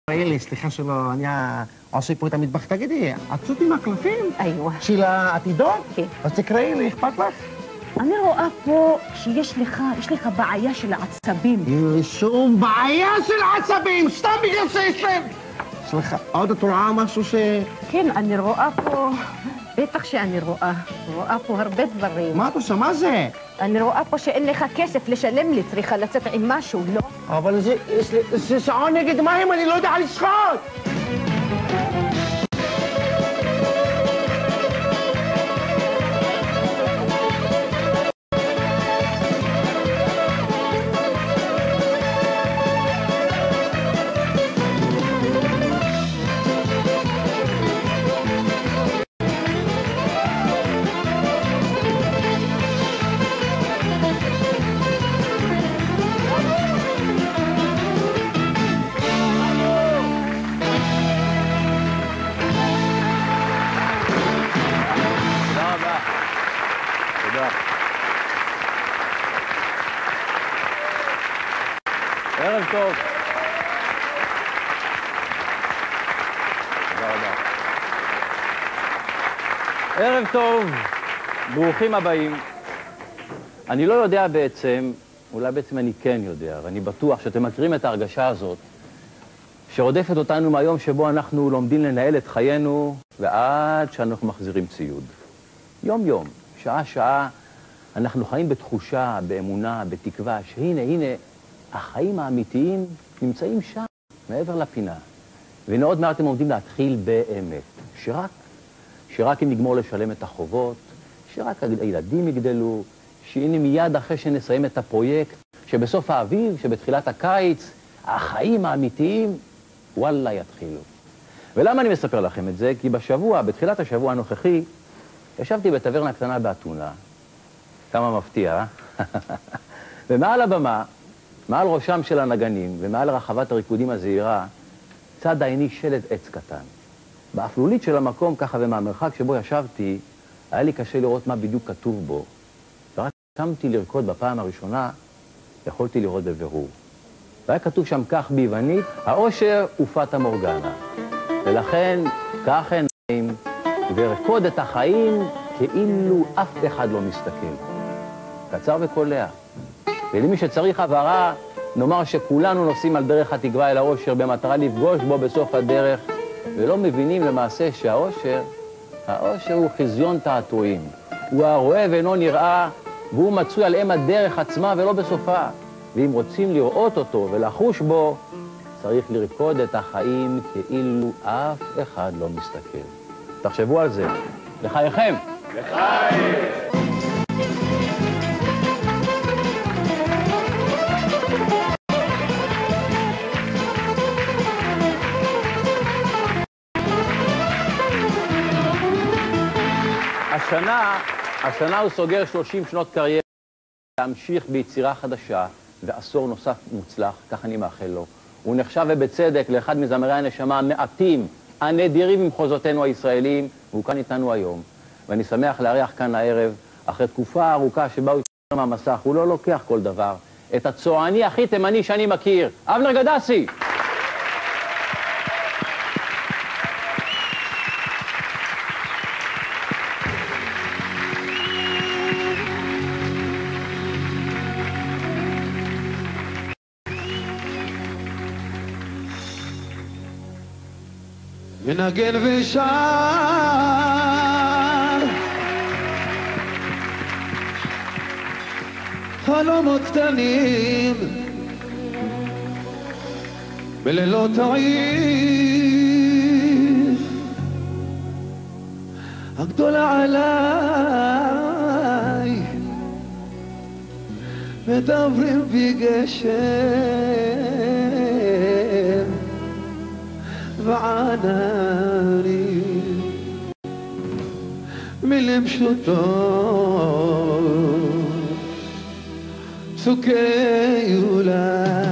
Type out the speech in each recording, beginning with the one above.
אלי, סליחה שלא, אני עושה פה את המטבח. תגידי, עצות עם הקלפים? איווא. של העתידות? כן. אז תקראי לי, אכפת לך? אני רואה פה שיש לך בעיה של העצבים. אין לי שום בעיה של עצבים, סתם בגלל שיש להם. סליחה, עוד את רואה משהו ש... כן, אני רואה פה... בטח שאני רואה פה הרבה דברים. מה את עושה? מה זה? אני רואה פה שאין לך כסף לשלם לי, צריכה לצאת עם משהו, לא? אבל זה שעון נגד מים, אני לא יודע לשחוט! ערב טוב. תודה רבה. ערב טוב, ברוכים הבאים. אני לא יודע בעצם, אולי בעצם אני כן יודע, ואני בטוח שאתם מכירים את ההרגשה הזאת, שרודפת אותנו מהיום שבו אנחנו לומדים לנהל את חיינו, ועד שאנחנו מחזירים ציוד. יום-יום, שעה-שעה, אנחנו חיים בתחושה, באמונה, בתקווה, שהנה, החיים האמיתיים נמצאים שם, מעבר לפינה. והנה עוד מעט הם עומדים להתחיל באמת. שרק אם נגמור לשלם את החובות, שרק הילדים יגדלו, שהנה מיד אחרי שנסיים את הפרויקט, שבסוף האביב, שבתחילת הקיץ, החיים האמיתיים, וואלה, יתחילו. ולמה אני מספר לכם את זה? כי בתחילת השבוע הנוכחי, ישבתי בטברנה קטנה באתונה, כמה מפתיע, ומעל הבמה, מעל ראשם של הנגנים ומעל רחבת הריקודים הזהירה, צד עיני שלט עץ קטן. באפלולית של המקום, ככה ומהמרחק שבו ישבתי, היה לי קשה לראות מה בדיוק כתוב בו. ורק קמתי לרקוד בפעם הראשונה, יכולתי לראות בבירור. והיה כתוב שם כך ביוונית, האושר הוא פטה מורגנה. ולכן, כך עיניים, ורקוד את החיים כאילו אף אחד לא מסתכל. קצר וקולע. ולמי שצריך הבהרה, נאמר שכולנו נוסעים על דרך התקווה אל האושר במטרה לפגוש בו בסוף הדרך, ולא מבינים למעשה שהאושר הוא חזיון תעתועים. הוא הרואה ואינו נראה, והוא מצוי על אם הדרך עצמה ולא בסופה. ואם רוצים לראות אותו ולחוש בו, צריך לרקוד את החיים כאילו אף אחד לא מסתכל. תחשבו על זה. לחייכם. לחיים! השנה הוא סוגר 30 שנות קריירה, להמשיך ביצירה חדשה ועשור נוסף מוצלח, כך אני מאחל לו. הוא נחשב ובצדק לאחד מזמרי הנשמה המעטים, הנדירים ממחוזותינו הישראלים, והוא כאן איתנו היום. ואני שמח לארח כאן הערב, אחרי תקופה ארוכה שבה הוא יצא מהמסך, הוא לא לוקח כל דבר, את הצועני הכי תימני שאני מכיר, אבנר גדסי. מנגן ושר חלומות קטנים בלילות העיר הגדולה עליי מדברים בגשם וענני מילים פשוטות צוקי אולי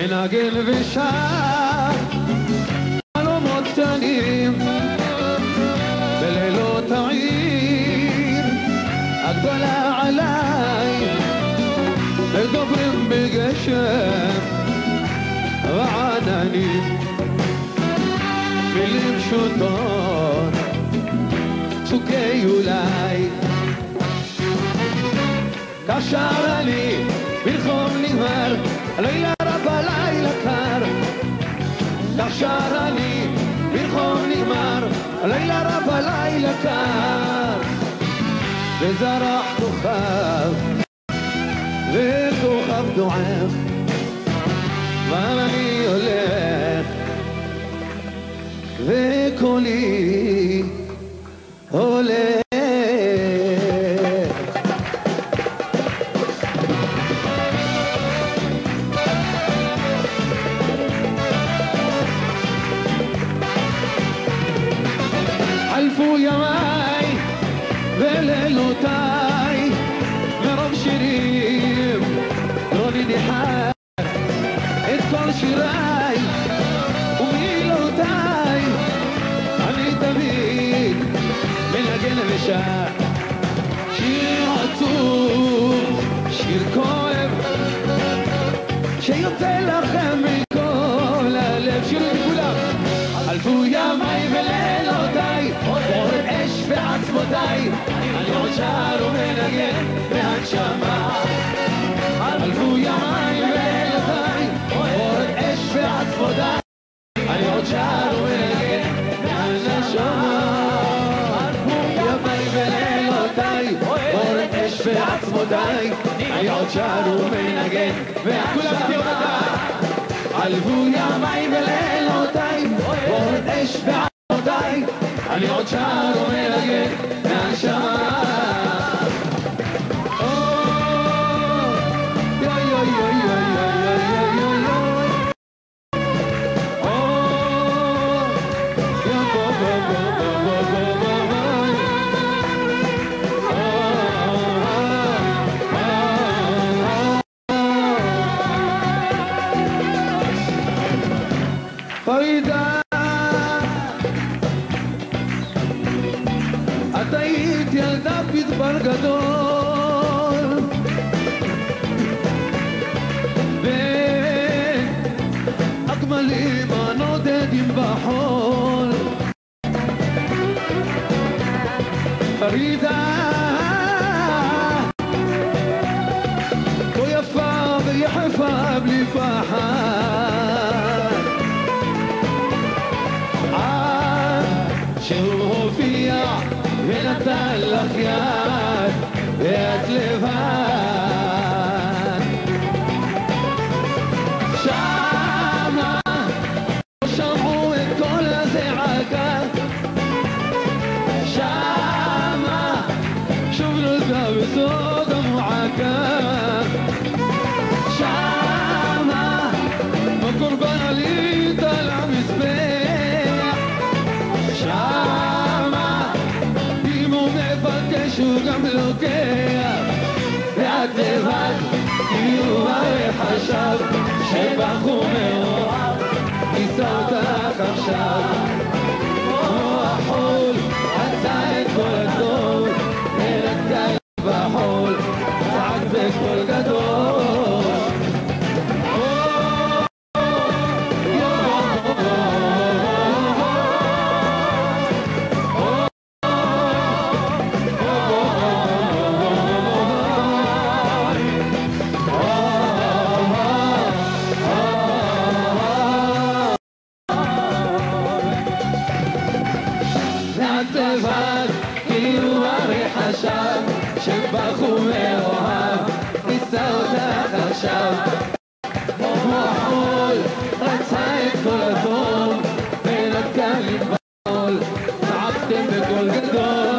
מנגן ושר חלומות קטנים בלילות העיר הגדולה עליי מדברים בגשם ועננים מילים פשוטות פסוקי אולי כאשר אני ברחוב נגמר הלילה רב הלילה קר כאשר אני ברחוב נגמר הלילה רב הלילה קר וזרח כוכב וכוכב דועך ואני הולך וקולי הולך חלפו ימיי ולילותיי מרוב שירים לא נניחי את כל שיריי ומילותיי אני תמיד מנגן ושר שיר עצוב שיר כואב שיוצא לכם מכל הלב שירים לכולם חלפו ימיי ולילותיי עוד אש בעצמותיי אני עוד שר ומנגן בהנשמה חלפו ימיי ולילותיי עוד אש בעצמותיי אני עוד שר ומנגן בהנשמה חלפו ימיי ולילותיי עוד אש בעצמותיי אני עוד שר ומנגן וכולם תראו חלפו ימיי ולילותיי עוד אש בעצמותיי אני עוד שר ומנגן מהנשמה פרידה את היית ילדה פדבר גדול בין הגמלים הנודדים בחול פרידה כה יפה ויחפה בלי פחד שהוא הופיע ונתן לך יד ואת לבד שמה שמעו את כל הזעקה שמה שוב נולדה בסוד המועקה שמה בקורבן עלית על המזבח שמה אם הוא מבקש הוא גם לוקח ואת לבד כי הוא הרי חשב שבחור מאוהב ניסה אותך עכשיו כמו החול עשה את כל הטוב ונתקע בחול צעק בקול גדול לבד כי הוא הרי חשב שבחור מאוהב ניסה אותך עכשיו כמו החול רצה את כל הטוב ונתקע לבחול צעקתם בקול גדול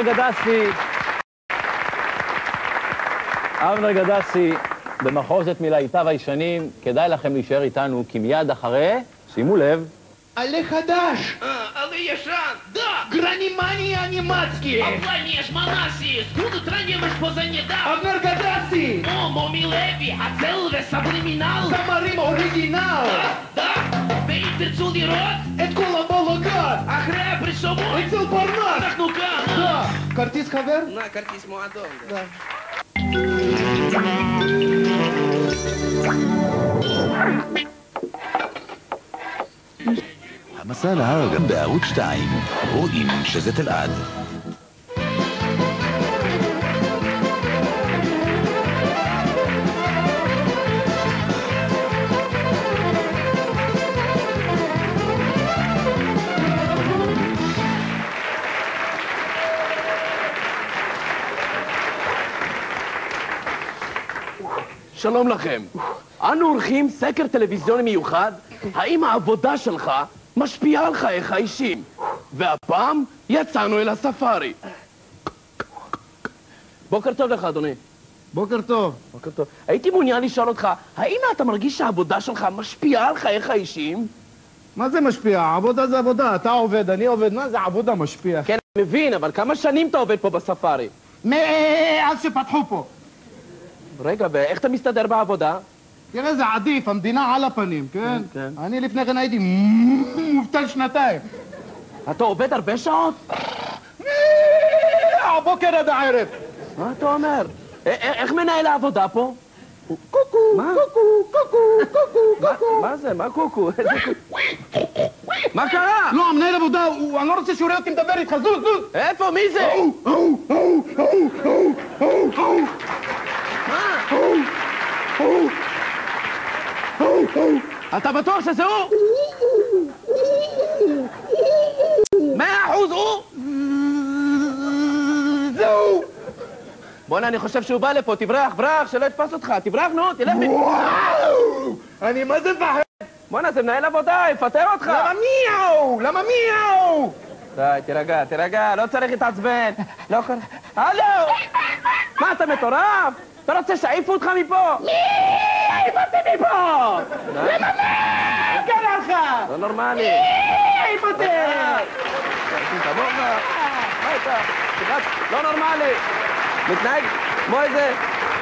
אבנר גדסי, במחוזת מלהיטיו הישנים, כדאי לכם להישאר איתנו, כי מיד אחרי, שימו לב, עלה חדש! עלה ישן, да! גרנימני אנימצקי! Обламешь Манасии, скуда тронемешь позанедав? אבנר גדסי! О, Моми Леви, הצל וסבלימינל! זמרים אוריגינל! Да, ואם תרצו לראות את כל המולוגות! אחרי הפרסומות אצל פרנס! אנחנו כאן! דה! כרטיס חבר? На, כרטיס מועדון. דה. המסע להר גם בערוץ 2, רואים שזה תלעד. שלום לכם. אנו עורכים סקר טלוויזיוני מיוחד, האם העבודה שלך משפיעה על חייך האישיים. והפעם יצאנו אל הספארי. בוקר טוב לך, אדוני. בוקר טוב. בוקר טוב. הייתי מעוניין לשאול אותך, האם אתה מרגיש שהעבודה שלך משפיעה על חייך האישיים? מה זה משפיע? עבודה זה עבודה. אתה עובד, אני עובד. מה זה עבודה משפיע? כן, אני מבין, אבל כמה שנים אתה עובד פה בספארי? מאז שפתחו פה. רגע, ואיך אתה מסתדר בעבודה? תראה, זה עדיף, המדינה על הפנים, כן? כן. אני לפני כן הייתי מובטל שנתיים. אתה עובד הרבה שעות? הבוקר עד הערב. מה אתה אומר? איך מנהל העבודה פה? קוקו, מה? קוקו, קוקו. מה זה? מה קוקו? מה קרה? לא, המנהל עבודה, אני לא רוצה שהוא יראה אותי מדבר איתך, זוז. איפה? מי זה? אתה בטוח שזה הוא? 100% הוא? זהו. בוא'נה, אני חושב שהוא בא לפה, תברח, ברח, שלא יתפס אותך, תברח, נו, תלך מפה. וואו! אני מה זה פחד? בוא'נה, זה מנהל עבודה, יפטר אותך. למה מיהו? למה מיהו? די, תירגע, לא צריך להתעצבן. לא קורה. הלו! מה, אתה מטורף? אתה רוצה שיעיפו אותך מפה? מי? העיף אותי מפה! למה מה קרה לך? לא נורמלי. מי העיף אותי? תבוא מה אתה? לא נורמלי. מתנהג כמו איזה...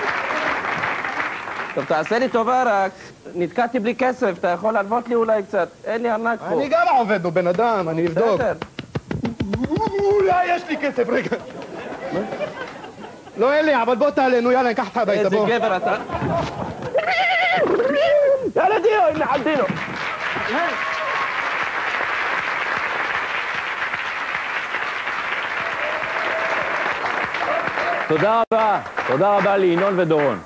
טוב, תעשה לי טובה רק. נתקעתי בלי כסף, אתה יכול להלוות לי אולי קצת. אין לי ארנק פה. אני גם עובד, הוא בן אדם, אני אבדוק. בסדר. אולי יש לי כסף, רגע. לא, אין לי, אבל בוא תעלה, נו, יאללה, ניקח אותך הביתה, איזה בוא. גבר אתה. יאללה דיו, הנה עדינו. תודה רבה לינון ודורון.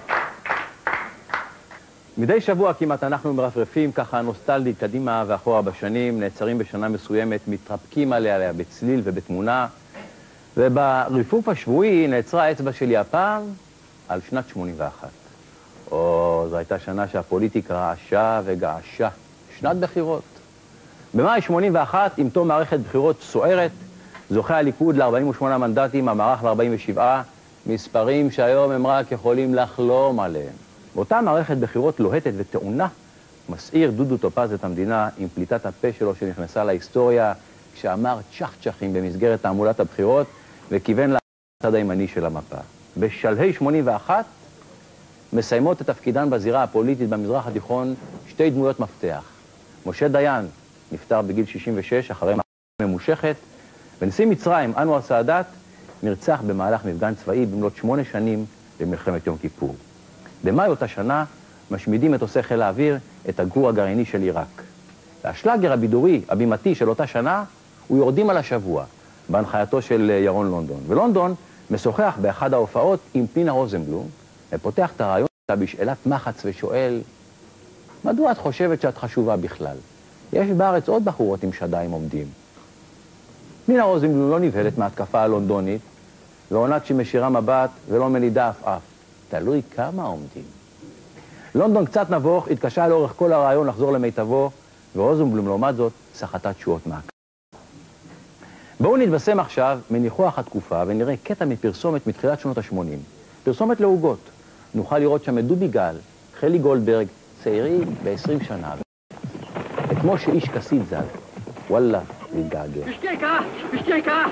מדי שבוע כמעט אנחנו מרפרפים ככה נוסטלגית קדימה ואחורה בשנים, נעצרים בשנה מסוימת, מתרפקים עליה בצליל ובתמונה, ובריפוף השבועי נעצרה האצבע שלי הפעם על שנת 81. זו הייתה שנה שהפוליטיקה רעשה וגעשה, שנת בחירות. במאי 81, עם תום מערכת בחירות סוערת, זוכה הליכוד ל-48 מנדטים, המערך ל-47, מספרים שהיום הם רק יכולים לחלום עליהם. באותה מערכת בחירות לוהטת וטעונה, מסעיר דודו טופז את המדינה עם פליטת הפה שלו שנכנסה להיסטוריה, כשאמר צ'חצ'חים במסגרת תעמולת הבחירות, וכיוון לצד הימני של המפה. בשלהי 81, מסיימות את תפקידן בזירה הפוליטית במזרח התיכון שתי דמויות מפתח. משה דיין נפטר בגיל 66 אחרי מערכה ממושכת, ונשיא מצרים, אנואר סאדאת, נרצח במהלך מפגן צבאי במלאת 8 שנים במלחמת יום כיפור. במאי אותה שנה משמידים מטוסי חיל האוויר את הגרוע הגרעיני של עיראק. והשלאגר הבידורי, הבימתי של אותה שנה, הוא יורדים על השבוע, בהנחייתו של ירון לונדון. ולונדון משוחח באחד ההופעות עם פנינה רוזנבלום, ופותח את הרעיון שלה בשאלת מחץ ושואל, מדוע את חושבת שאת חשובה בכלל? יש בארץ עוד בחורות עם שדיים עומדים. פנינה רוזנבלום לא נבהלת מההתקפה הלונדונית, ועונת שמשירה מבט ולא מנידה אף. תלוי כמה עומדים. לונדון קצת נבוך, התקשה לאורך כל הרעיון לחזור למיטבו, ורוזנבלום לעומת זאת סחטה תשואות מעקב. בואו נתבשם עכשיו מניחוח התקופה ונראה קטע מפרסומת מתחילת שנות ה-80. פרסומת לעוגות. נוכל לראות שם את דובי גל, חלי גולדברג, צעירים ב-20 שנה. וכמו שאיש כסית ז"ל, וואלה, להתגעגע. אשתי יקרה,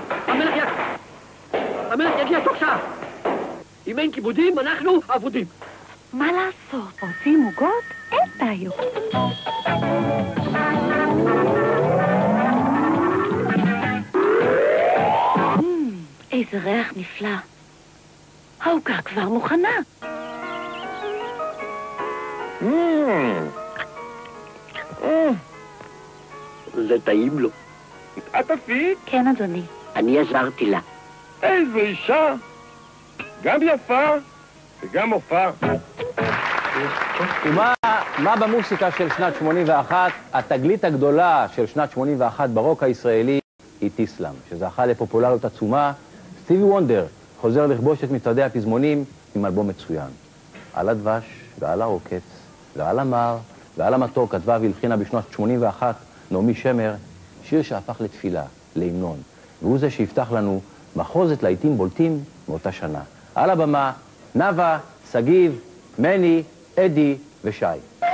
המלך יגיע תוך שעה. אם אין כיבודים, אנחנו אבודים. מה לעשות? רוצים עוגות? אין בעיות. איזה ריח נפלא. העוגה כבר מוכנה. זה טעים לו. את עפית? כן, אדוני. אני עזרתי לה. איזו אישה! גם יפה וגם מופע. ומה במוסיקה של שנת 81? התגלית הגדולה של שנת 81 ברוק הישראלי היא טיסלאם, שזכה לפופולריות עצומה. סטיבי וונדר חוזר לכבוש את מצעדי הפזמונים עם אלבום מצוין. על הדבש ועל הרוקץ ועל המר ועל המתוק כתבה והלחינה בשנת 81 נעמי שמר, שיר שהפך לתפילה, להמנון, והוא זה שיפתח לנו מחוזת להיטים בולטים מאותה שנה. על הבמה, נאוה, סגיב, מני, אדי ושי.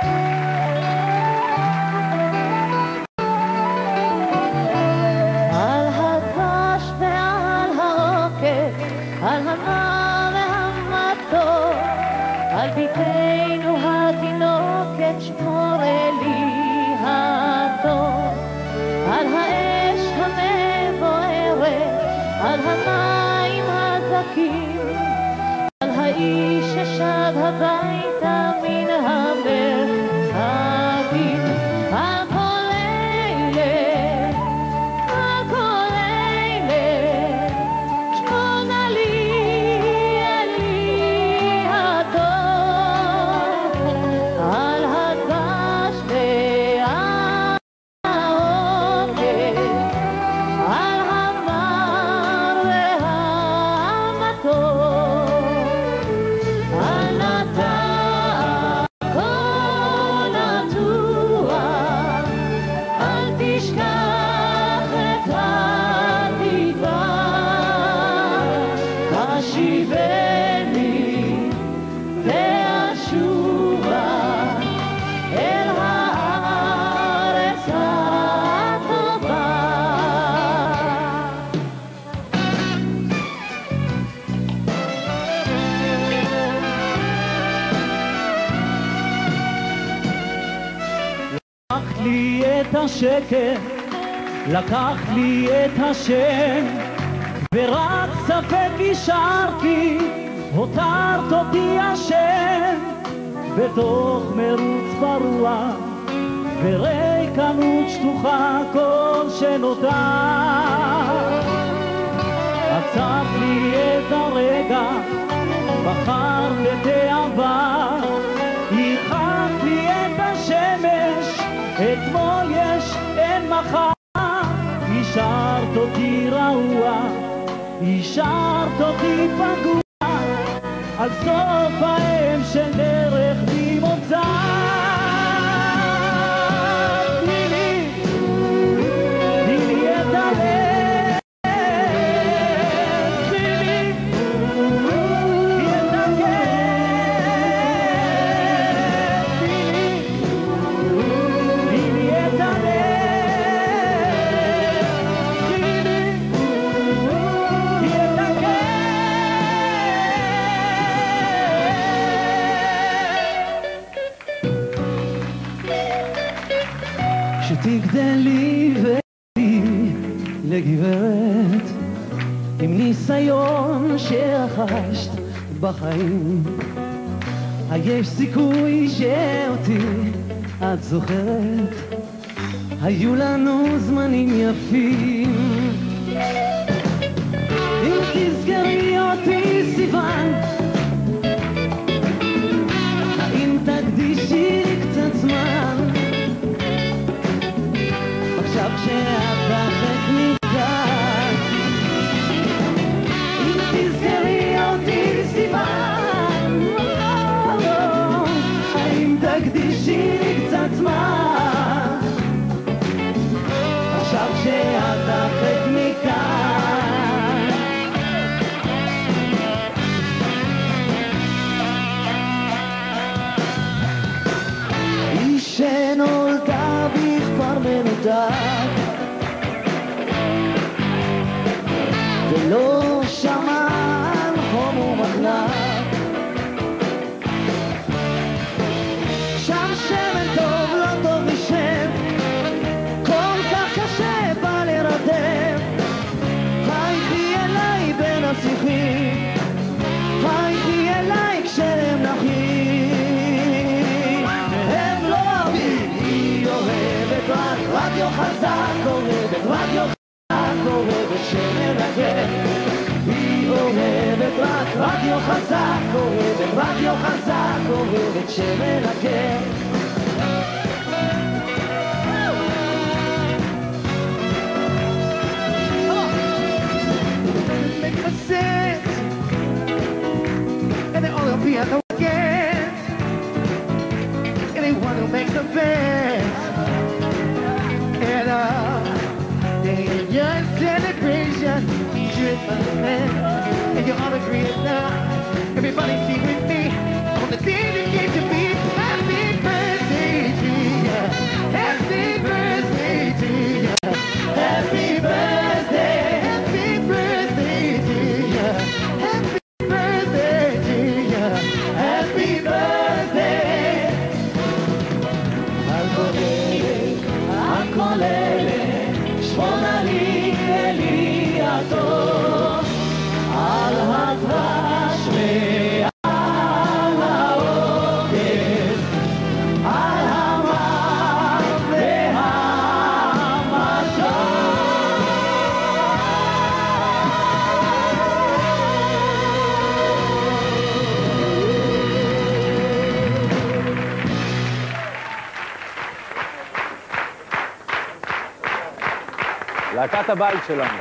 על הדבש ועל הרוקת, על המר והמתוק, על ביתנו התינוקת שמור אלי הטוב, על האש המבוערת, על המים הזכים, על האיש ששב הביתה מן המרחבים. על כל אלה, על כל אלה, שמונה לי אלי הטוב, על הדבש ועל הרוקת, על המר והמתוק, על נטע כל נטוע, אל תשכח את התקווה, השיבני ואשובה אל הארץ הטובה. לקח לי את השקט, לקח לי את השם, ורק ספק השארתי, הותרת אותי השם, בתוך מרוץ ברוח, בריקנות שטוחה כל שנותר. עצרת לי את הרגע, בחר בתאווה, הרחק לי את השמש, אתמול יש אין מחר. השארת אותי רעוע, השארת אותי פגוע, על סוף האם של דרך ממוצא. תני לי את הלב, תני לי את הכאב, תני לי את הלב, תני לי את הכאב. שתגדלי ותהי לגברת עם ניסיון שרכשת בחיים, היש סיכוי שאותי את זוכרת, היו לנו זמנים יפים. אם תזכרי אותי סיוון, האם תקדישי לי קצת זמן, עכשיו כשאת רחק מכאן. אם תזכרי אותי סיוון, האם תקדישי לי קצת זמן, עכשיו כשאת רחק מכאן. מנותק ולא שמע על חום ומחנק שם שמן טוב לא טוב משם כל כך קשה בא לרדם חייכי אליי בין השיחים חייכי אליי כשהם נחים הם לא אוהבים היא אוהבת רק רדיו חזק אוהבת רדיו חזק אוהבת שמנגן היא אוהבת רק רדיו חזק אוהבת רדיו חזק אוהבת שמנגן And they all be at the weekend and they want to make the best and they young celebration driven and you all agree it now everybody sing with me on the day that came to be happy birthday to you happy birthday to you happy birthday happy birthday to you happy Happy birthday על כל אלה שמונה לי אלי הטוב על הדרש ועל העוקב על המר להקת הבית שלנו.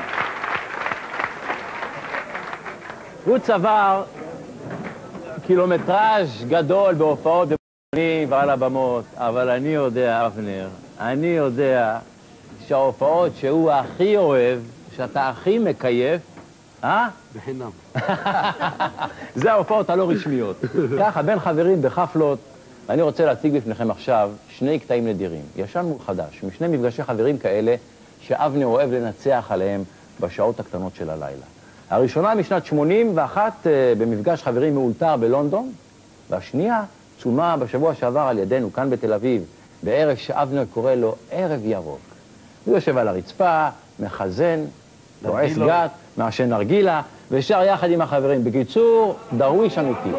הוא צבר קילומטראז' גדול בהופעות ובפנים ועל הבמות, אבל אני יודע, אבנר, אני יודע שההופעות שהוא הכי אוהב, שאתה הכי מקייף, בחינם. זה ההופעות הלא רשמיות. ככה, בין חברים בחפלות, אני רוצה להציג בפניכם עכשיו שני קטעים נדירים, ישן מול חדש, משני מפגשי חברים כאלה שאבנר אוהב לנצח עליהם בשעות הקטנות של הלילה. הראשונה משנת 81 במפגש חברים מאולתר בלונדון, והשנייה צולמה בשבוע שעבר על ידינו כאן בתל אביב, בערב שאבנר קורא לו ערב ירוק. הוא יושב על הרצפה, מחזן, כועס גת, מעשן נרגילה, ושר יחד עם החברים. בקיצור, דרוויש אמיתי.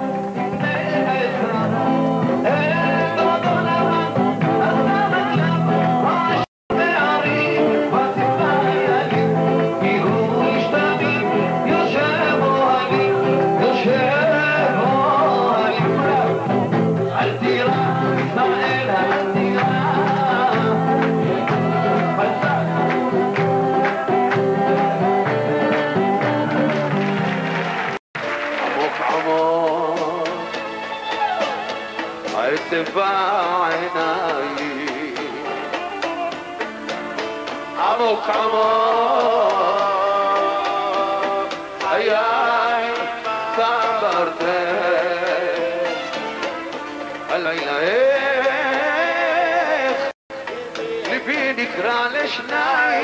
عمق عمق حياي صبرت الليلة لبي نكرا لشناي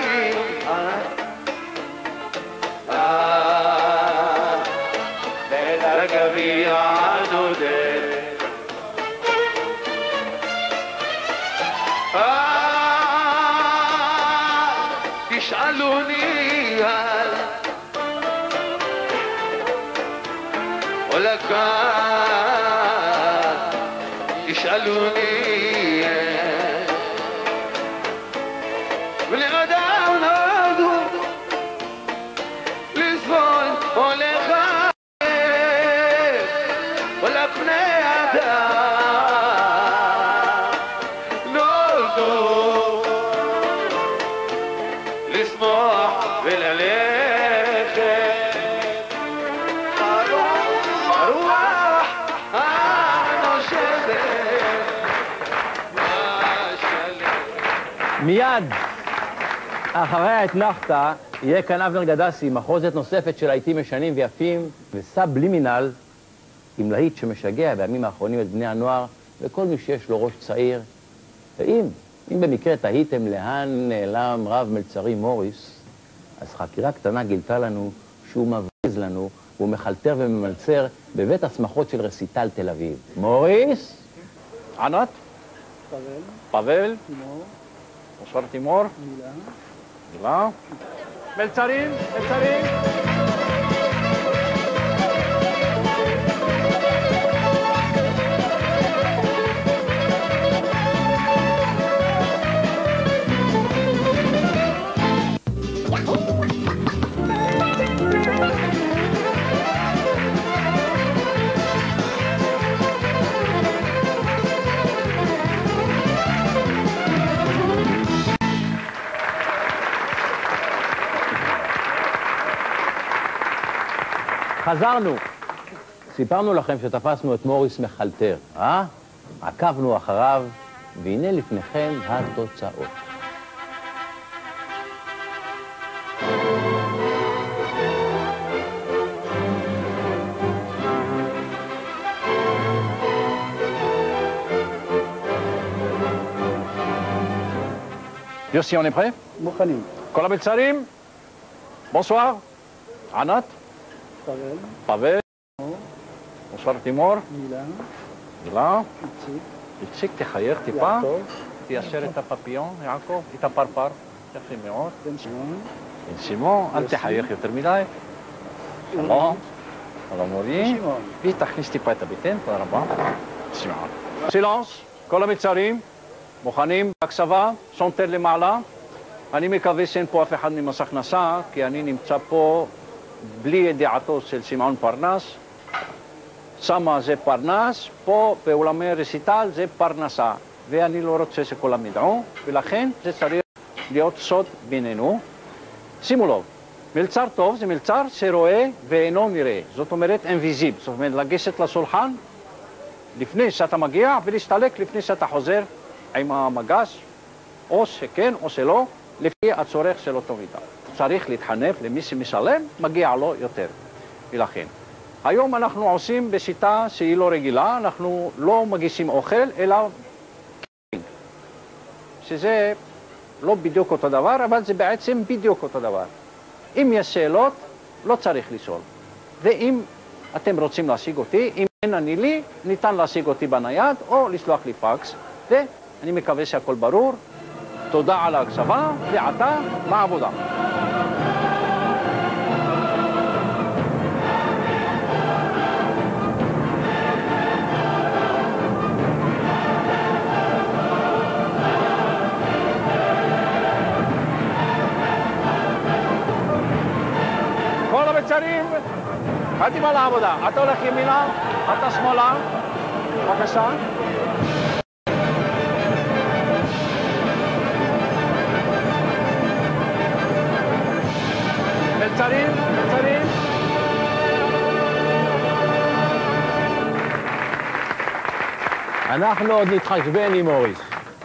رقبي عنودي يسألوني ولا كان يسألوني والغدا ونادو للزول ولا خايف ولا قناعة نولدو لسموح بالعليخ أروح أنا شبه מיד אחרי האתנחתא יהיה כאן אבנר גדסי, מחוזת נוספת של להיטים משנים ויפים וסאבלימינל, עם להיט שמשגע בימים האחרונים את בני הנוער וכל מי שיש לו ראש צעיר. ואם אם במקרה תהיתם לאן נעלם רב מלצרי מוריס, אז חקירה קטנה גילתה לנו שהוא מבריז לנו, הוא מחלטר וממלצר בבית השמחות של רסיטל תל אביב. מוריס? ענת? פבל? תימור. בונשואר תימור? מילה. מלצרים? חזרנו. סיפרנו לכם שתפסנו את מוריס מחלטר, עקבנו אחריו, והנה לפניכם התוצאות. יוסי, on est prêt? מוכנים. כל המלצרים? בונסואר. ענת? פבל. בונשואר תימור. מילה. איציק, תחייך טיפה. תיישר את הפפיון, יעקב, את הפרפר. יפה מאוד. בן שמעון, אל תחייך יותר מדי. שלום. שלום מורי. ותכניס טיפה את הבטן, תודה רבה. שמעון. סילנס, כל המצרים, מוכנים בהקשבה, שונטר למעלה. אני מקווה שאין פה אף אחד ממס הכנסה, כי אני נמצא פה בלי ידיעתו של שמעון פרנס. שמה זה פרנס, פה באולמי רסיטל זה פרנסה, ואני לא רוצה שכולם ידעו, ולכן זה צריך להיות סוד בינינו. שימו לב, מלצר טוב זה מלצר שרואה ואינו נראה, זאת אומרת אינביזיב, זאת אומרת לגשת לשולחן לפני שאתה מגיע ולהסתלק לפני שאתה חוזר עם המגש, או שכן או שלא, לפי הצורך של אותו מידה. צריך להתחנף למי שמשלם, מגיע לו יותר. ולכן, היום אנחנו עושים בשיטה שהיא לא רגילה, אנחנו לא מגישים אוכל, אלא קינג. שזה לא בדיוק אותו דבר, אבל זה בעצם בדיוק אותו דבר. אם יש שאלות, לא צריך לשאול. ואם אתם רוצים להשיג אותי, אם אין אני לי, ניתן להשיג אותי בנייד, או לשלוח לי פקס, ואני מקווה שהכל ברור. תודה על ההקשבה, ועתה לעבודה. כל המצרים, קדימה לעבודה. אתה הולך ימינה, אתה שמאלה, בבקשה. מלצרים. אנחנו עוד נתחשבן עם מוריס.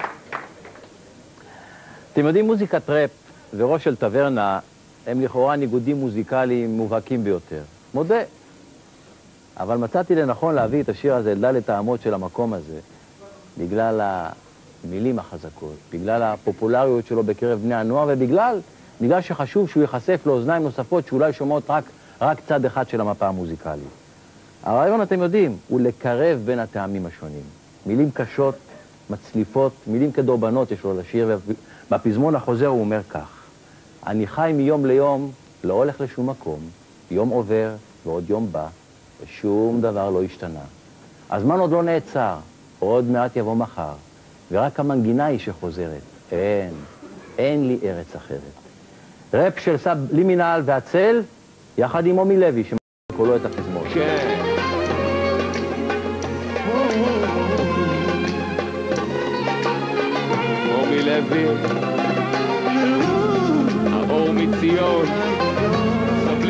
אתם יודעים, מוזיקת ראפ וראש של טברנה הם לכאורה ניגודים מוזיקליים מובהקים ביותר. מודה. אבל מצאתי לנכון להביא את השיר הזה לדלת האמות של המקום הזה, בגלל המילים החזקות, בגלל הפופולריות שלו בקרב בני הנוער, ובגלל שחשוב שהוא ייחשף לאוזניים נוספות שאולי שומעות רק צד אחד של המפה המוזיקלית. הרעיון, אתם יודעים, הוא לקרב בין הטעמים השונים. מילים קשות, מצליפות, מילים כדורבנות יש לו לשיר, ובפזמון החוזר הוא אומר כך: אני חי מיום ליום, לא הולך לשום מקום, יום עובר ועוד יום בא, ושום דבר לא השתנה. הזמן עוד לא נעצר, עוד מעט יבוא מחר, ורק המנגינה היא שחוזרת. אין לי ארץ אחרת. רפ של סב לימינל והצל, יחד עם עומי לוי, שמקולו קולו את הפזמון. כן. עומי לוי, האור מציון,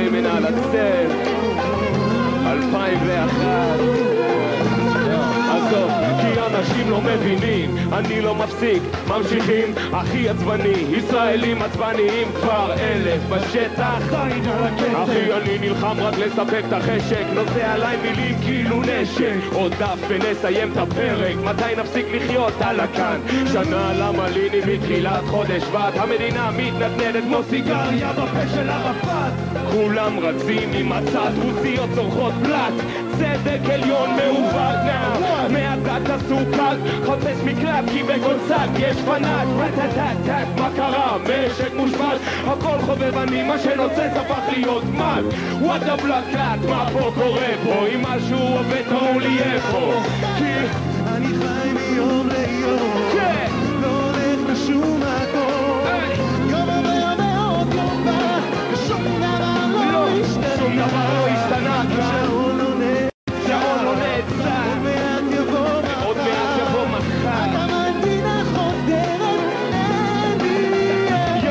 סבלימינל הצל, 2001. אז טוב, כי אנשים לא מבינים, אני לא מפסיק, ממשיכים, הכי עצבני, ישראלים עצבניים כבר 1000 בשטח. אחי, אני נלחם רק לספק את החשק, נושא עליי מילים כאילו נשק. עוד דף ונסיים את הפרק, מתי נפסיק לחיות על הכאן? שנה למליני מתחילת חודש שבט, המדינה מתנדנדת כמו סיגריה בפה של ערפאת. כולם רצים עם הצד, רוסיות צורכות פלט, צדק עליון מעוות נאו, מהדת הסוכת, חופש מקלט כי בכל צד יש פנק. רטטטט, מה קרה? משק מושבת, הכל חובבני, מה שנוצץ הפך להיות מד. וואט הבלקת, מה פה קורה פה? אם משהו עובד תראו לי איפה, כי אני חי מיום ליום, לא הולך לשום מקום, יום עובר ועוד יום בא, ושום דבר לא השתנה. שום דבר לא השתנה כאן, שעון לא נעצר, עוד מעט יבוא מחר. המדינה חודרת, אין לי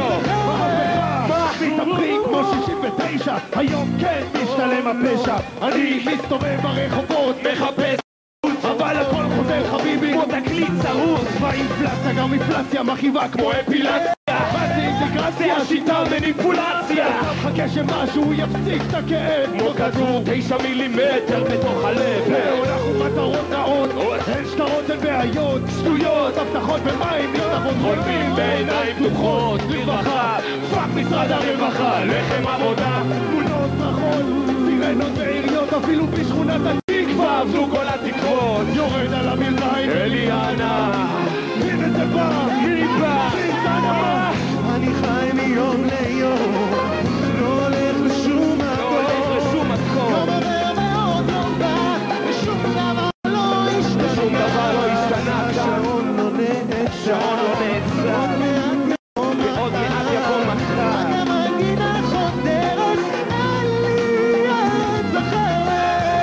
מתאפרים כמו 69, היום כן משתלם הפשע. אני מסתובב ברחובות, מחפש, אבל הכל חוזר חביבי כמו תקליט שרוס. והאינפלציה גם אינפלציה מכאיבה כמו אפילציה. מה זה אינטגרציה? שיטה מניפולציה. חכה שמשהו יפסיק את הכאב כמו כדור 9 מילימטר בתוך הלב. אנחנו מטרות נאות, אין שטרות, אין בעיות, שטויות, הבטחות במים, נכתבות חולמים בעיניים פתוחות, לרווחה, פאק משרד הרווחה, לחם עבודה, תמונות ברכות, סירנות ועיריות, אפילו בשכונת התקווה עבדו כל התקרות. יורד על המלביים אליאנה, הנה זה בא, מי בא? ניסנה. אני חי מיום ליום, לא הולך לשום מקום, יום עובר ועוד יום בא, ושום דבר לא השתנה. שום דבר לא השתנה כאן, שעון לא נעצר, שעון לא נעצר, ועוד מעט יבוא מחר. המדינה חודרת, אין לי ארץ אחרת.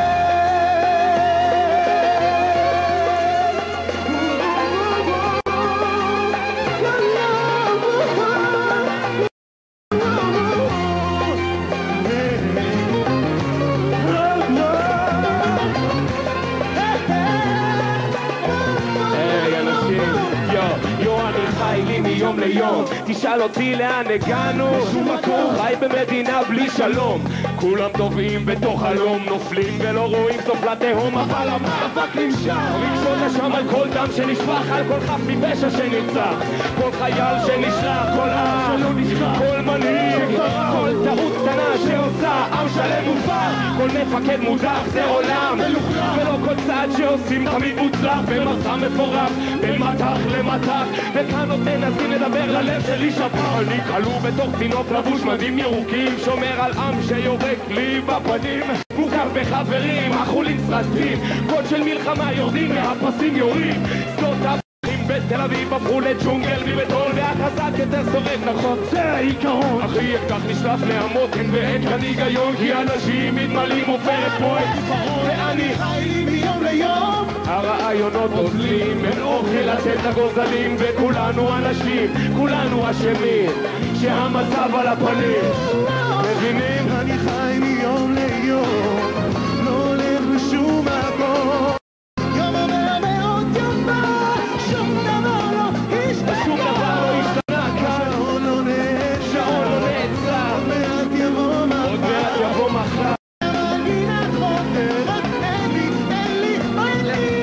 מיום ליום, תשאל אותי לאן הגענו, שום מקום, חי במדינה בלי שלום, כולם טובעים בתוך חלום, נופלים ולא רואים סוף לתהום, אבל המאבק נמשך, רגשות אשם על כל דם שנשפך, על כל חף מפשע שנרצח, כל חייל שנשלח, כל עם שלא נשכח, כל מנהיג, כל טעות קטנה שעושה, עם שלם מופר, כל מפקד מודח זה עולם, ולא כל צעד שעושים תמיד מוצלח, במסע מפורק, בין מתח למתח, וכאן עוד מנסים לדבר ללב שלי שפר. אני כלוא בתוך תינוק לבוש מדים ירוקים, שומר על עם שיורק לי בפנים, מוכר בחברים, החולים סרטים, קוד של מלחמה יורדים מהפסים יורים, שדות הפכים בתל אביב הפכו לג'ונגל מבטון, והחזק יותר שורק, נכון? זה העיקרון. אחי, אקדח נשלף להמותן ואין כאן היגיון, כי אנשים מתמלאים עופרת פה את עיפרון, ואני חי לי מיום ליום, הרעיונות עוזלים, אין אוכל לתת לגוזלים, וכולנו אנשים, כולנו אשמים, שהמצב על הפנים, מבינים? אני חי מיום ליום, לא הולך לשום מקום, יום עובר ועוד יום בא, שום דבר לא השתנה. שום דבר לא השתנה כאן, שעון לא נעצר, שעון לא נעצר, עוד מעט יבוא מחר, עוד מעט יבוא מחר. המדינה חודרת, אין לי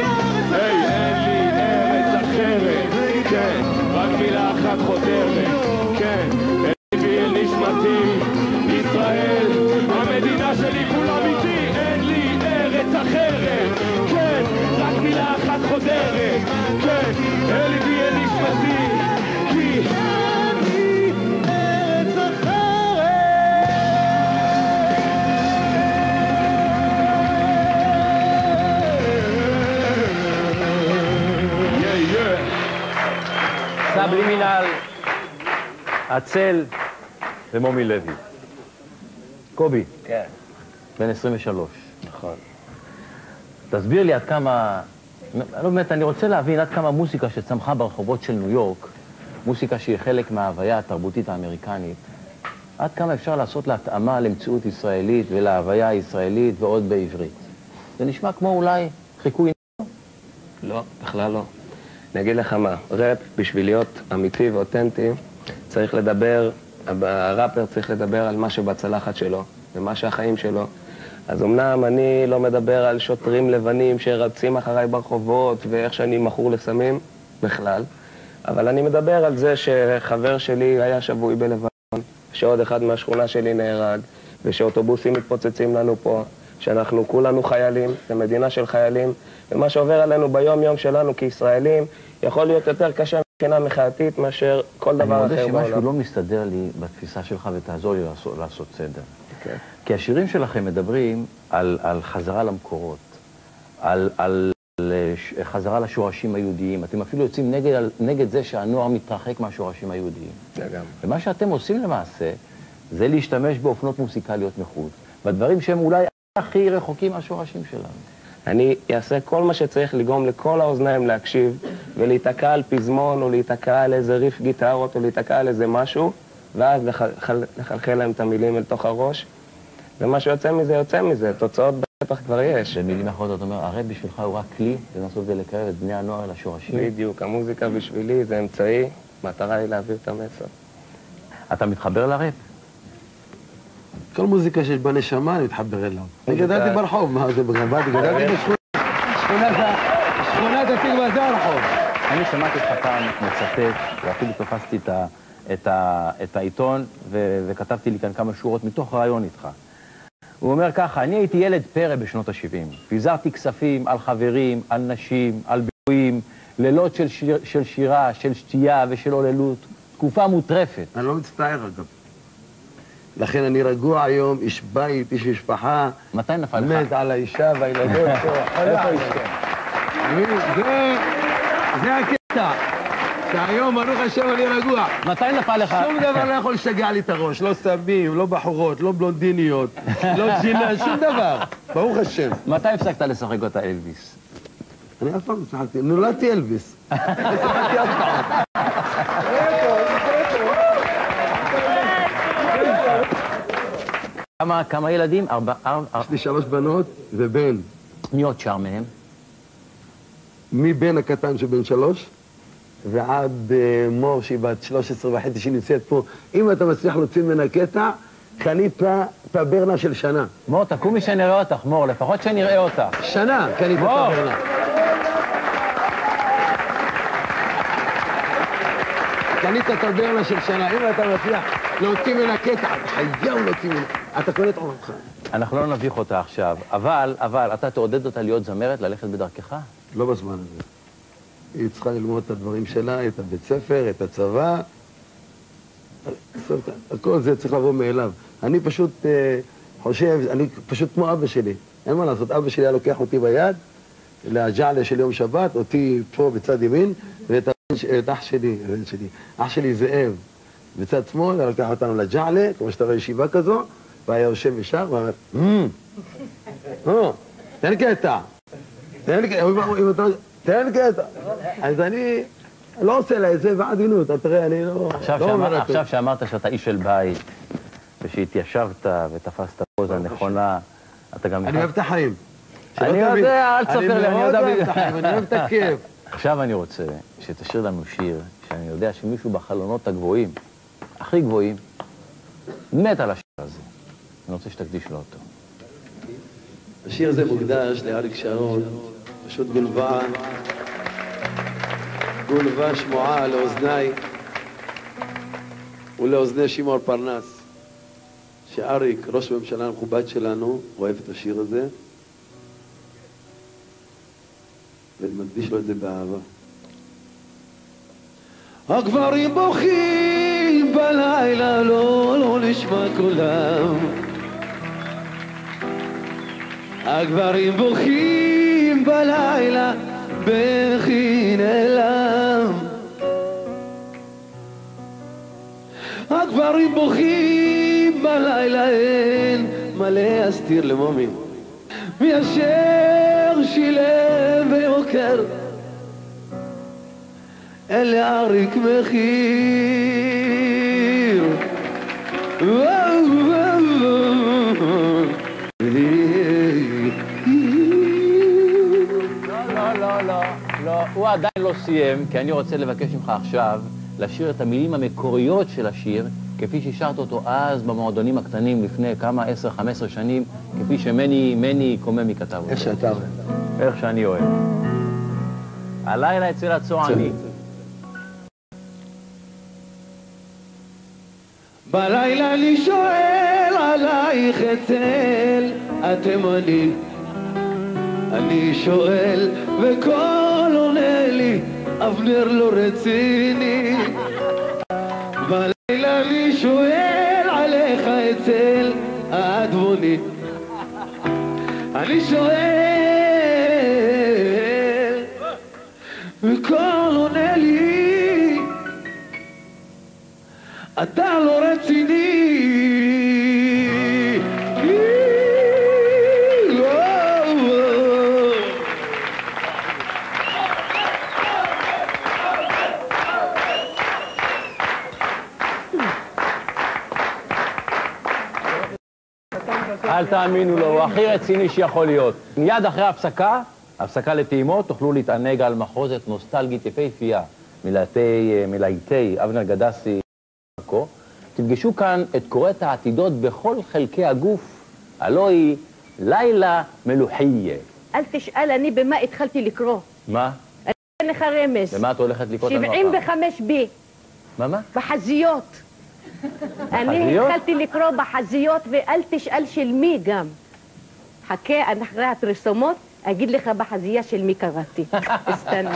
ארץ אחרת. כן, רק מילה אחת חותרת, כן, אלי אל נשמתי, ישראל, המדינה שלי כולה איתי, אין לי ארץ אחרת, כן, רק מילה אחת חותרת, כן, אלי אל נשמתי, כי אין לי ארץ אחרת. סבלימינל, הצל ומומי לוי. קובי. כן. בן 23. נכון. תסביר לי עד כמה... לא באמת, אני רוצה להבין עד כמה מוזיקה שצמחה ברחובות של ניו יורק, מוזיקה שהיא חלק מההוויה התרבותית האמריקנית, עד כמה אפשר לעשות לה התאמה למציאות ישראלית ולהוויה הישראלית ועוד בעברית. זה נשמע כמו אולי חיקוי... לא, בכלל לא. אני אגיד לך מה, ראפ, בשביל להיות אמיתי ואותנטי, צריך לדבר, הראפר צריך לדבר על מה שבצלחת שלו, ומה שהחיים שלו. אז אמנם אני לא מדבר על שוטרים לבנים שרצים אחריי ברחובות, ואיך שאני מכור לסמים, בכלל. אבל אני מדבר על זה שחבר שלי היה שבוי בלבנון, שעוד אחד מהשכונה שלי נהרג, ושאוטובוסים מתפוצצים לנו פה, שאנחנו כולנו חיילים, זה מדינה של חיילים, ומה שעובר עלינו ביום-יום שלנו כישראלים, יכול להיות יותר קשה מבחינה מחאתית מאשר כל דבר אחר בעולם. אני מודה שמשהו לא מסתדר לי בתפיסה שלך ותעזור לי לעשות סדר. כי השירים שלכם מדברים על חזרה למקורות, על חזרה לשורשים היהודיים. אתם אפילו יוצאים נגד זה שהנוער מתרחק מהשורשים היהודיים. ומה שאתם עושים למעשה, זה להשתמש באופנות מוסיקליות מחוץ, בדברים שהם אולי הכי רחוקים מהשורשים שלנו. אני אעשה כל מה שצריך לגרום לכל האוזניים להקשיב, ולהיתקע על פזמון, או להיתקע על איזה ריף גיטרות, או להיתקע על איזה משהו, ואז לחלחל להם את המילים אל תוך הראש, ומה שיוצא מזה, יוצא מזה. תוצאות בטח כבר יש. במילים אחרות, אתה אומר, הראפ בשבילך הוא רק כלי לנסות ולקרב את בני הנוער לשורשים. בדיוק, המוזיקה בשבילי זה אמצעי, מטרה היא להעביר את המסר. אתה מתחבר לראפ? כל מוזיקה שיש בנשמה, אני מתחבר אליו. אני גדלתי ברחוב, מה זה בגלל? גדלתי בשכונת התקווה, זה הרחוב. אני שמעתי אותך פעם מצטט, ואפילו תופסתי את העיתון, וכתבתי לי כאן כמה שורות מתוך רעיון איתך. הוא אומר ככה, אני הייתי ילד פרא בשנות ה-70. פיזרתי כספים על חברים, על נשים, על ביטויים, לילות של שירה, של שתייה ושל עוללות. תקופה מוטרפת. אני לא מצטער אגב. לכן אני רגוע היום, איש בית, איש משפחה. מתי נפל לך? מת על האישה והילדות. איפה האישה? זה הקטע. שהיום, ברוך השם, אני רגוע. מתי נפל לך? שום דבר לא יכול לשגע לי את הראש. לא סמים, לא בחורות, לא בלונדיניות, לא ג'ינה, שום דבר. ברוך השם. מתי הפסקת לשחק אותה אלביס? אני אף פעם לא שחקתי. נולדתי אלביס. שחקתי אף פעם. כמה ילדים? יש לי 3 בנות ובן. מי עוד שר מהם? מבן הקטן שבן 3 ועד מור שהיא בת 13.5 שהיא נמצאת פה. אם אתה מצליח להוציא ממנה קטע, קנית פברנה של שנה. מור, תקומי שנראה אותך, מור, לפחות שנראה אותך. שנה קנית פברנה. קנית פברנה של שנה. אם אתה מצליח להוציא ממנה קטע, חייב להוציא ממנה. אתה קונה את עולמך. אנחנו לא נביך אותה עכשיו, אבל אתה תעודד אותה להיות זמרת, ללכת בדרכך? לא בזמן הזה. היא צריכה ללמוד את הדברים שלה, את הבית ספר, את הצבא. הכל זה צריך לבוא מאליו. אני פשוט חושב, אני פשוט כמו אבא שלי. אין מה לעשות, אבא שלי היה לוקח אותי ביד, לג'עלה של יום שבת, אותי פה בצד ימין, ואת אח שלי, אח שלי זאב. בצד שמאל, היה לוקח אותנו לג'עלה, כמו שאתה רואה ישיבה כזו, והיה יושב ושר, ואומר, תן קטע. תן קטע. אז אני לא עושה לה את זה בעדינות, תראה, אני לא... עכשיו שאמרת שאתה איש של בית, ושהתיישבת ותפסת פוזה נכונה, אתה גם... אני אוהב את החיים. אני יודע, אל תספר לי, אני יודע... אני מאוד אוהב את החיים, אני אוהב את הכיף. עכשיו אני רוצה שתשאיר לנו שיר, שאני יודע שמישהו בחלונות הגבוהים, הכי גבוהים, מת על השיר הזה. אני רוצה שתקדיש לו אותו. השיר הזה מוקדש לאריק שרון, פשוט גונבה שמועה לאוזניי ולאוזני שמעון פרנס, שאריק, ראש הממשלה המכובד שלנו, אוהב את השיר הזה, ואני מקדיש לו את זה באהבה. הגברים בוכים בלילה, לא נשמע קולם. הגברים בוכים בלילה, בכי נעלם. הגברים בוכים בלילה, אין מה להסתיר למומי. מי אשר שילם ויוקר, אין לאריק מחיר. לא, עדיין לא סיים, כי אני רוצה לבקש ממך עכשיו לשיר את המילים המקוריות של השיר, כפי ששרת אותו אז במועדונים הקטנים לפני כמה 10-15 שנים, כפי שמני קוממי כתב אותו. איך שאתה אוהב. איך שאני אוהב. הלילה אצל הצועני. בלילה אני שואל עלייך אצל התימני, אני שואל וכל עונה לי אבנר לא רציני. בלילה אני שואל עליך אצל האדמוני, אני שואל וכל עונה לי אתה לא רציני. אל תאמינו לו, הוא הכי רציני שיכול להיות. מיד אחרי הפסקה לטעימות, תוכלו להתענג על מחוזת נוסטלגית יפהפייה מלהיטי אבנר גדסי. תפגשו כאן את קוראת העתידות בכל חלקי הגוף, הלוא היא לילה מלוחיה. אל תשאל אני במה התחלתי לקרוא. מה? אני אתן לך רמז. במה את הולכת לקרוא את הנוער? 75B. מה? בחזיות. אני התחלתי לקרוא בחזיות, ואל תשאל של מי גם. חכה, אחרי הפרסומות, אגיד לך בחזייה של מי קראתי. הסתנא.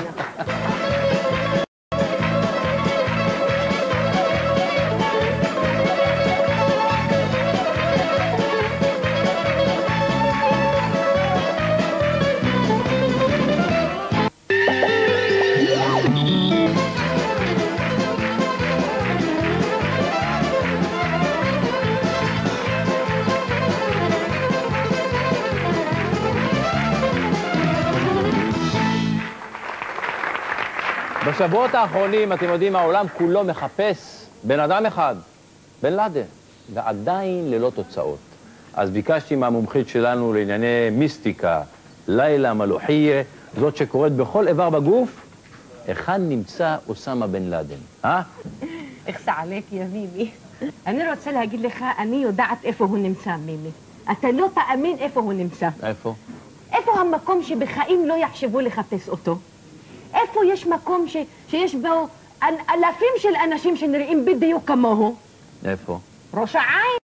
בשבועות האחרונים, אתם יודעים, העולם כולו מחפש בן אדם אחד, בן לאדן, ועדיין ללא תוצאות. אז ביקשתי מהמומחית שלנו לענייני מיסטיקה, לילה מלוחיה, זאת שקוראת בכל איבר בגוף, היכן נמצא אוסמה בן לאדן, איך סעלק, יא ביבי. אני רוצה להגיד לך, אני יודעת איפה הוא נמצא, מימי. אתה לא תאמין איפה הוא נמצא. איפה? איפה המקום שבחיים לא יחשבו לחפש אותו? איפה יש מקום שיש בו אלפים של אנשים שנראים בדיוק כמוהו? איפה? ראש העין.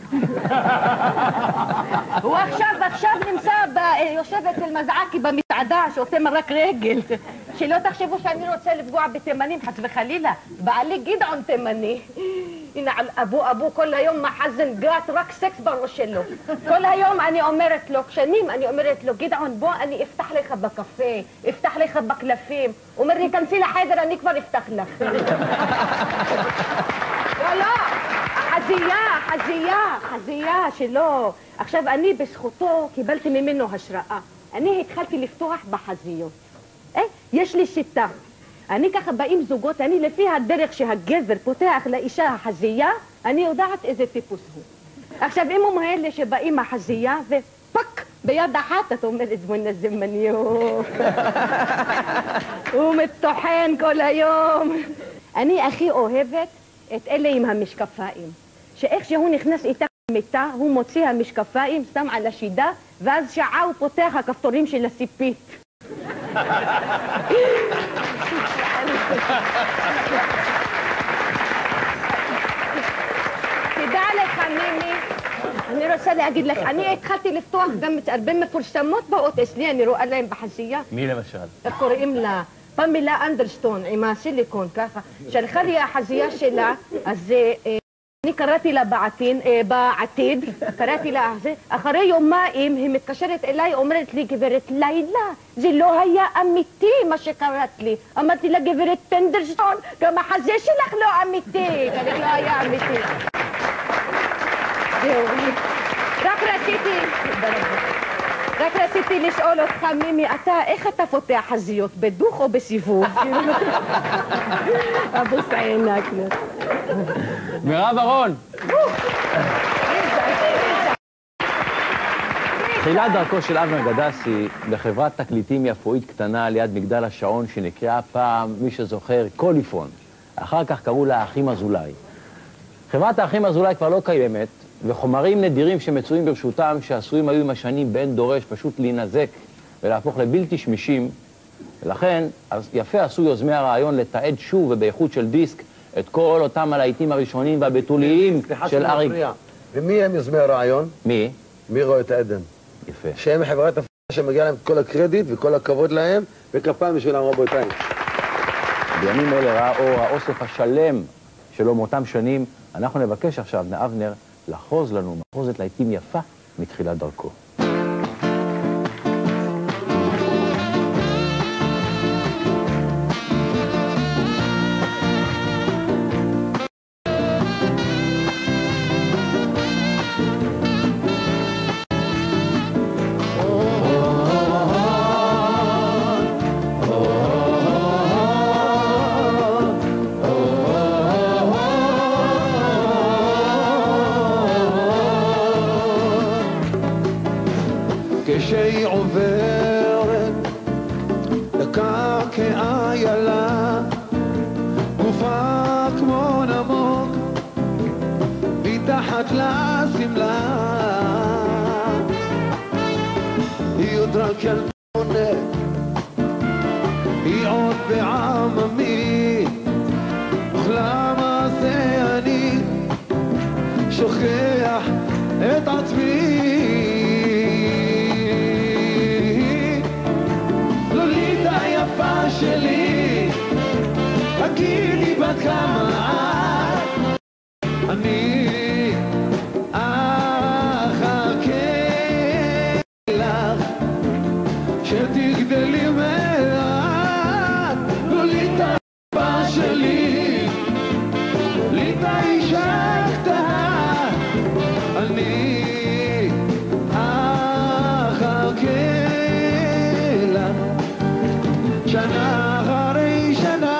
הוא עכשיו נמצא, יושב אצל מזעקי במסעדה, שעושה מרק רגל. שלא תחשבו שאני רוצה לפגוע בתימנים, חס וחלילה. בעלי גדעון תימני. הנה, אבו כל היום מחזן גת, רק סקס בראש שלו. כל היום אני אומרת לו, שנים אני אומרת לו, גדעון, בוא אני אפתח לך בקפה, אפתח לך בקלפים. הוא אומר לי, כנסי לחדר, אני כבר אפתח לך. לא, חזייה שלו. עכשיו, אני בזכותו קיבלתי ממנו השראה. אני התחלתי לפתוח בחזיות. יש לי שיטה. אני ככה באים זוגות, אני לפי הדרך שהגבר פותח לאישה החזייה, אני יודעת איזה טיפוס הוא. עכשיו, אם הוא מאלה שבאים החזייה ופק ביד אחת, את אומרת, זמונה זמניו. הוא מטוחן כל היום. אני הכי אוהבת את אלה עם המשקפיים. שאיך שהוא נכנס איתה למיטה, הוא מוציא המשקפיים, שם על השידה, ואז שעה הוא פותח הכפתורים של הסיפית. תדע לך, מימי, אני רוצה להגיד לך, אני התחלתי לפתוח גם הרבה מפורסמות באות אצלי, אני רואה להם בחזייה. מי למשל? איך קוראים לה? פמילה אנדרסטון, עם הסיליקון, ככה. שלחה לי החזייה שלה, אז אני קראתי לה בעתיד, קראתי לה, אחרי יומיים היא מתקשרת אליי, אומרת לי, גברת לילה, זה לא היה אמיתי מה שקראת לי. אמרתי לה, גברת פנדרסטון, גם החזה שלך לא אמיתי, זה לא היה אמיתי. זהו, רק רציתי לשאול אותך, מימי, איך אתה פותח חזיות, בדוך או בסיבוב? אבו סעינק. מירב אהרון. תחילת דרכו של אבנר גדסי בחברת תקליטים יפואית קטנה ליד מגדל השעון שנקראה פעם, מי שזוכר, קוליפון. אחר כך קראו לה האחים אזולאי. חברת האחים אזולאי כבר לא קיימת, וחומרים נדירים שמצויים ברשותם שעשויים היו עם השנים בין דורש פשוט להינזק ולהפוך לבלתי שמישים, ולכן אז יפה עשו יוזמי הרעיון לתעד שוב ובאיכות של דיסק את כל אותם הלהיטים הראשונים והבתוליים של אריק. ומי הם יוזמי הרעיון? מי? מי רואה את העדן? יפה. שהם חברת הפקה שמגיע להם כל הקרדיט וכל הכבוד להם, וכפיים בשבילם רבותיי. בימים אלה ראה אור האוסף השלם שלו מאותם שנים. אנחנו נבקש עכשיו מאבנר לחוז לנו מחוזת להיטים יפה מתחילת דרכו. כשהיא עוברת דקה כאיילה, גופה כמו נמוג מתחת לשמלה, היא עוד רק ילדונת, היא עוד בעממי, אך למה זה אני שוכח את עצמי? שלי, תגידי בת כמה אני אחכה לך שתגדלי מעט, לוליטה יפה שלי, ליטה אישה קטנה, אני אחכה לך שנה אחרי שנה.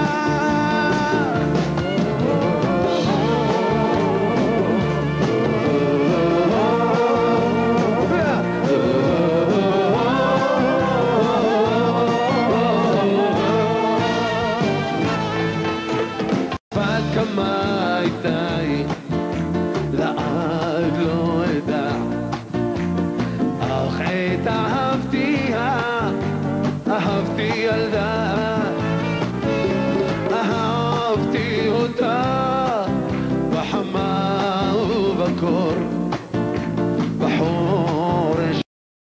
אבל כמה איתי לעד לא אדע, אך את אהבתי ילדה, אהבתי אותה בחמה ובקור, בחורש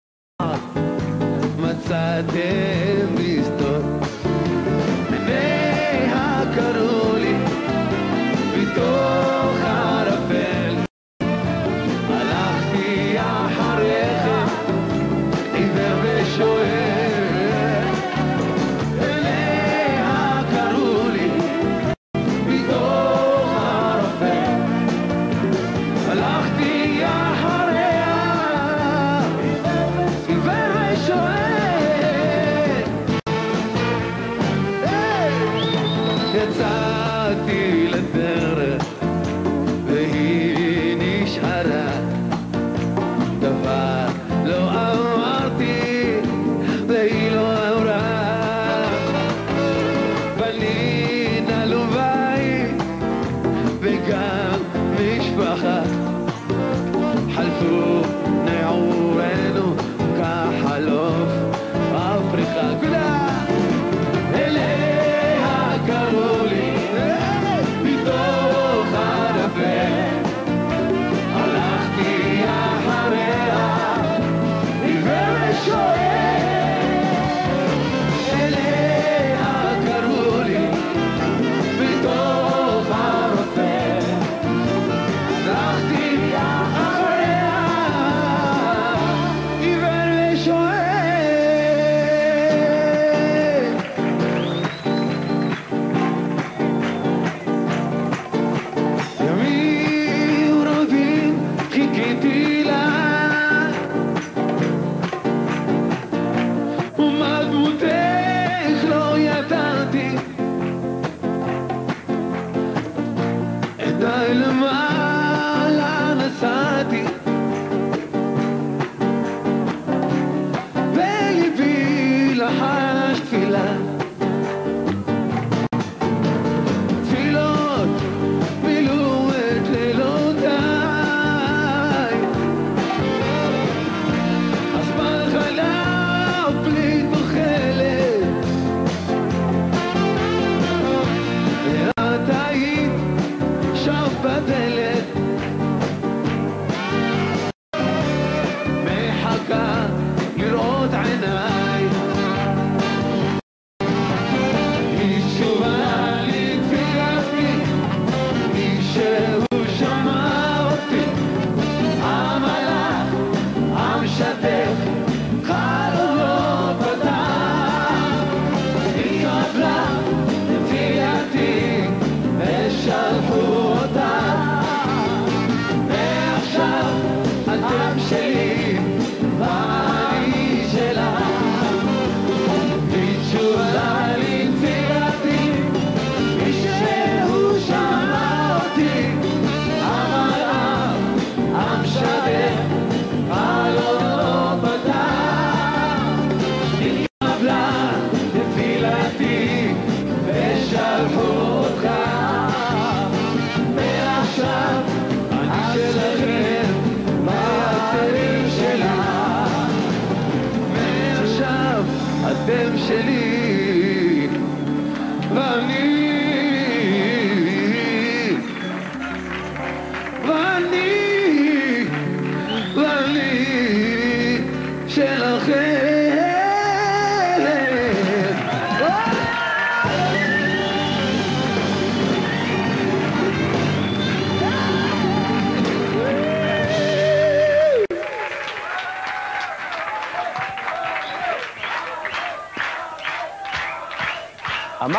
מצאתם מסתור, עיניה קראו לי בתוך ערפל, הלכתי אחריכם עיוור ושואל, יצאתי לדרך והיא נשארה, דבר לא אמרתי והיא לא אמרה, בנינה לו בית וגם משפחה, חלפו נעורינו כחלוף אפריקה כולה, אליה קראו לי בתוך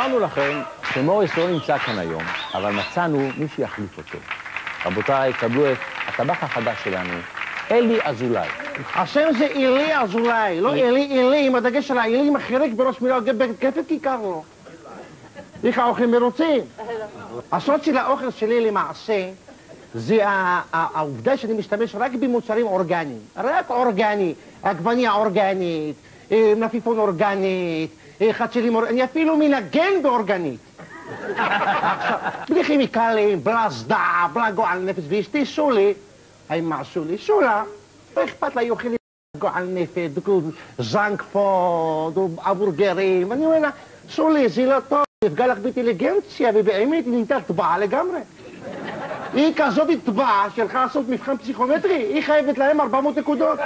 אמרנו לכם שמוריס לא נמצא כאן היום, אבל מצאנו מי שיחליף אותו. רבותיי, קבלו את הטבח החדש שלנו, אלי אזולאי. השם זה אילי אזולאי, לא אילי, עם הדגש של האילי מחריק בראש מילה גפת כיכר לו. איך האוכל מרוצים? הסוד של האוכל שלי למעשה זה העובדה שאני משתמש רק במוצרים אורגניים. רק אורגני, עגבניה אורגנית, מלפפון אורגנית, חצילים אורגנית, אני אפילו מנגן באורגנית. בלי כימיקלים, בלה זדע, בלה גועל נפש, ואשתי שולי, הם עשו לי שולה, לא אכפת לה, יאכלי גועל נפש, זנק פוד, או אבורגרים, אני אומר לה, שולי, זה לא טוב, נפגע לך באינטליגנציה, ובאמת היא נהייתה טבעה לגמרי. היא כזאת טבעה שהלכה לעשות מבחן פסיכומטרי, היא חייבת להם 400 נקודות.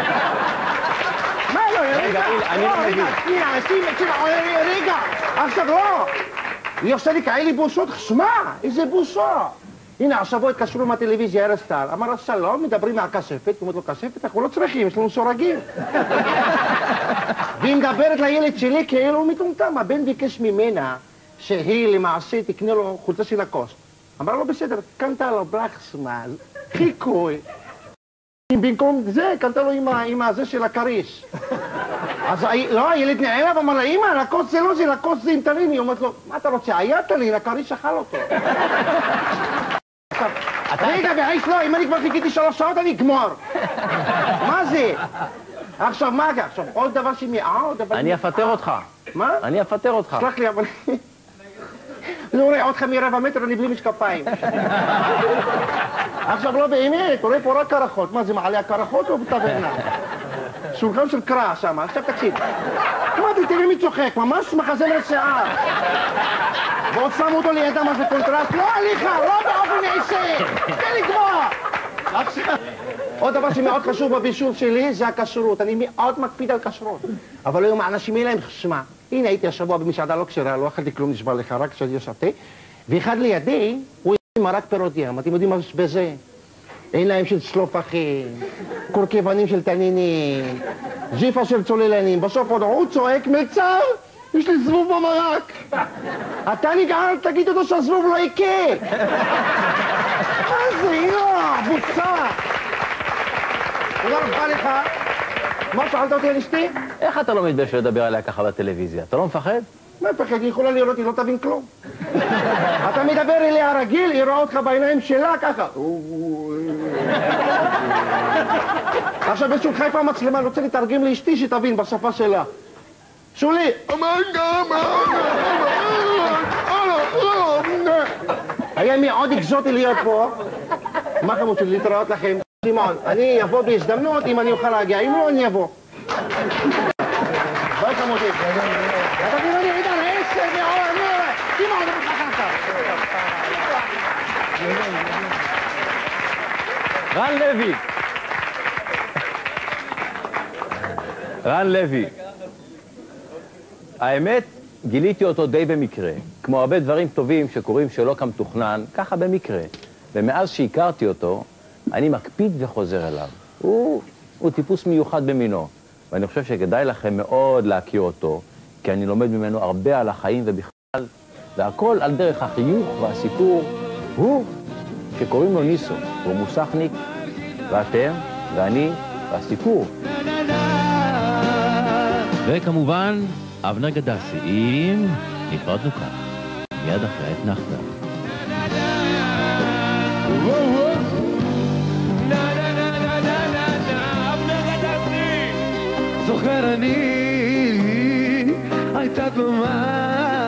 מה לא, רגע, אני לא מבין. רגע, עכשיו לא. היא עושה לי כאלה בושות, שמע, איזה בושות. הנה, השבוע התקשרו מהטלוויזיה, ארז טל, אמר לה, שלום, מדברים מהכספת, אומרת לו, כספת, אנחנו לא צריכים, יש לנו סורגים. והיא מדברת לילד שלי כאילו הוא מטומטם, הבן ביקש ממנה שהיא למעשה תקנה לו חולצה של לקוסט. אמרה לו, בסדר, קנתה לו בלחסמן, חיקוי. במקום זה, קנתה לו עם הזה של הקריש. אז לא, הילד נעלב, אמר לה, אמא, לקוסט זה לא זה, לקוסט זה עם טלין. היא אומרת לו, מה אתה רוצה? היה טלין, הקריש אכל אותו. רגע, והאיש לא, אם אני כבר חיכיתי 3 שעות, אני אגמור. מה זה? עכשיו, מה זה? עכשיו, עוד דבר שמעוד, אבל... אני אפטר אותך. מה? אני אפטר אותך. סלח לי, אבל... אני רואה אותך מרבע מטר, אני בלי משקפיים. עכשיו, לא באמת, רואה פה רק קרחות. מה זה, מעלה הקרחות או בטברנה? שולחן של קרא שם, עכשיו תקשיב. מה זה, תראי מי צוחק, ממש מחזר לשיער. ועוד שמו אותו לידה, מה זה קונטרסט? לא עליך, לא באופן נעשה! תן לגמור! עכשיו... עוד דבר שמאוד חשוב בבישול שלי זה הכשרות. אני מאוד מקפיד על כשרות. אבל היום האנשים אין להם חשמה. הנה הייתי השבוע במסעדה לא כשרה, לא אכלתי כלום, נשבע לך, רק כשאני ישבתי. ואחד לידי, הוא עם מרק פירות ים. אתם יודעים מה יש בזה? עיניים של צלופחים, קורקבנים של תנינים, ג'יפה של צוללנים. בסוף עוד הוא צועק, מצר, יש לי זבוב במרק. אתה נגעל, תגיד אותו שהזבוב לא יקה. מה זה, בוצע. תודה רבה לך. מה, שאלת אותי על אשתי? איך אתה לא מתבייש לדבר עליה ככה בטלוויזיה? אתה לא מפחד? מה מפחד? היא יכולה לראות, היא לא תבין כלום. אתה מדבר אליה רגיל, היא רואה אותך בעיניים שלה ככה. עכשיו באיזשהו חיפה המצלמה, אני רוצה לתרגם לאשתי שתבין בשפה שלה. שולי! היה מאוד אקזוטי להיות פה. מה חמוד שלי להתראות לכם? שמעון, אני אבוא בהזדמנות אם אני אוכל להגיע, אם לא אני אבוא. ביי חמודי. אתה תראה לי עידן 10 מעולם, שמעון, אתה חכמת. רן לוי. רן לוי. האמת, גיליתי אותו די במקרה. כמו הרבה דברים טובים שקורים שלא כמתוכנן, ככה במקרה. ומאז שהכרתי אותו, אני מקפיד וחוזר אליו. הוא טיפוס מיוחד במינו, ואני חושב שכדאי לכם מאוד להכיר אותו, כי אני לומד ממנו הרבה על החיים ובכלל, והכל על דרך החיוך והסיפור. הוא שקוראים לו ניסו, הוא מוסכניק, ואתם, ואני, והסיפור. וכמובן, אבנר גדסי, עם נפרדנו כאן, מיד אחרי האתנחתא. זוכר אני, הייתה דממה